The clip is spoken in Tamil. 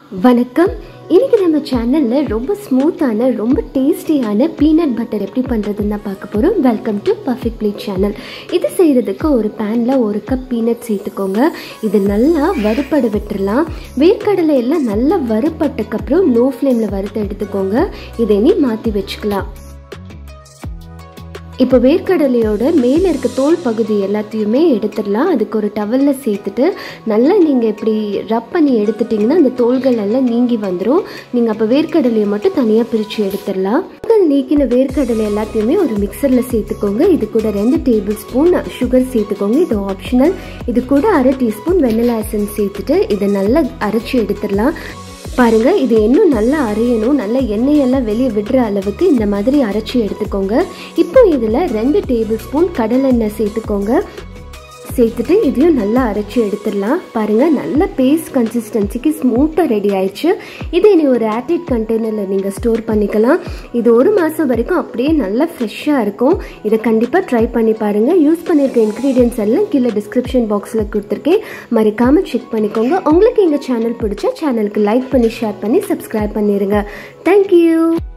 வணக்கம். இன்னைக்கு நம்ம சேனல்ல ரொம்ப ஸ்மூத்தான ரொம்ப டேஸ்டியான பீனட் பட்டர் எப்படி பண்ணுறதுன்னு தான் பார்க்க போகிறோம். Welcome to perfect plate channel. இது செய்கிறதுக்கு ஒரு பேனில் 1 கப் பீனட் சேர்த்துக்கோங்க. இது நல்லா வறுப்பட விட்டுடலாம். வேர்க்கடலை எல்லாம் நல்லா வறுப்பட்டக்கப்புறம் லோ ஃப்ளேமில் வறுத்து எடுத்துக்கோங்க. இதை இனி மாற்றி வச்சுக்கலாம். இப்போ வேர்க்கடலையோட மேலே இருக்க தோல் பகுதி எல்லாத்தையுமே எடுத்துடலாம். அதுக்கு ஒரு டவலில் சேர்த்துட்டு நல்லா நீங்கள் இப்படி ரப் பண்ணி எடுத்துட்டிங்கன்னா அந்த தோல்கள் எல்லாம் நீங்கி வந்துடும். நீங்கள் அப்போ வேர்க்கடலையை மட்டும் தனியாக பிரித்து எடுத்துடலாம். நீக்கின வேர்க்கடலை எல்லாத்தையுமே ஒரு மிக்சரில் சேர்த்துக்கோங்க. இது கூட 2 டேபிள் ஸ்பூன் சுகர் சேர்த்துக்கோங்க. இது ஆப்ஷனல். இது கூட 1/2 டீஸ்பூன் வெனிலா எசன்ஸ் சேர்த்துட்டு இதை நல்லா அரைச்சி எடுத்துடலாம். பாருங்கள், இது இன்னும் நல்லா அரையணும். நல்லா எண்ணெயெல்லாம் வெளியே விடுற அளவுக்கு இந்த மாதிரி அரைச்சி எடுத்துக்கோங்க. இப்போ இதில் 2 டேபிள் ஸ்பூன் கடலெண்ணெய் சேர்த்துட்டு இதையும் நல்லா அரைச்சி எடுத்துடலாம். பாருங்கள், நல்ல பேஸ்ட் கன்சிஸ்டன்சிக்கு ஸ்மூத்தாக ரெடி ஆயிடுச்சு. இதை இனி ஒரு ஏர்டைட் கண்டெய்னரில் நீங்கள் ஸ்டோர் பண்ணிக்கலாம். இது 1 மாதம் வரைக்கும் அப்படியே நல்லா ஃப்ரெஷ்ஷாக இருக்கும். இதை கண்டிப்பாக ட்ரை பண்ணி பாருங்கள். யூஸ் பண்ணியிருக்க இன்க்ரீடியன்ஸ் எல்லாம் கீழே டிஸ்கிரிப்ஷன் பாக்ஸில் கொடுத்துருக்கேன். மறக்காமல் செக் பண்ணிக்கோங்க. உங்களுக்கு எங்கள் சேனல் பிடிச்சா சேனலுக்கு லைக் பண்ணி ஷேர் பண்ணி சப்ஸ்கிரைப் பண்ணிடுங்க. தேங்க்யூ.